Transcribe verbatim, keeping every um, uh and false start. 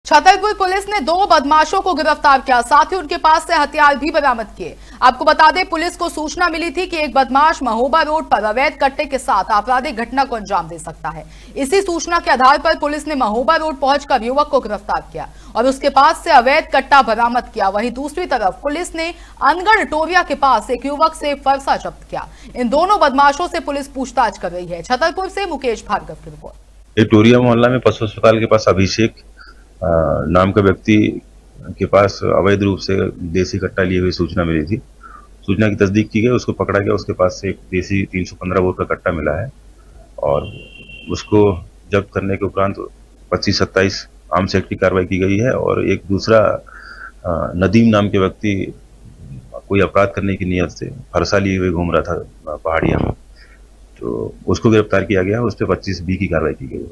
Chhatarpur police ने दो बदमाशों को गिरफ्तार किया, साथ ही उनके पास से हथियार भी बरामद किए। आपको बता दें, पुलिस को सूचना मिली थी कि एक बदमाश महोबा रोड पर अवैध कट्टे के साथ आपराधिक घटना को अंजाम दे सकता है। इसी सूचना के आधार पर पुलिस ने महोबा रोड पहुंचकर युवक को गिरफ्तार किया और उसके पास से अवैध कट्टा बरामद किया। वहीं दूसरी तरफ पुलिस ने अनगढ़ टोरिया के पास एक युवक से फरसा जब्त किया। इन दोनों बदमाशों से पुलिस पूछताछ कर रही है। छतरपुर से मुकेश भार्गव की रिपोर्ट। टोरिया मोहल्ला में पशु अस्पताल के पास अभिषेक नाम का व्यक्ति के पास अवैध रूप से देसी कट्टा लिए हुए सूचना मिली थी। सूचना की तस्दीक की गई, उसको पकड़ा गया। उसके पास से एक देसी तीन सौ पंद्रह बोर का कट्टा मिला है और उसको जब्त करने के उपरांत पच्चीस सत्ताईस आर्म्स एक्ट की कार्रवाई की गई है। और एक दूसरा नदीम नाम के व्यक्ति कोई अपराध करने की नियत से फरसा लिए हुए घूम रहा था पहाड़िया में, तो उसको गिरफ्तार किया गया। उस पर पच्चीस बी की कार्रवाई की गई है।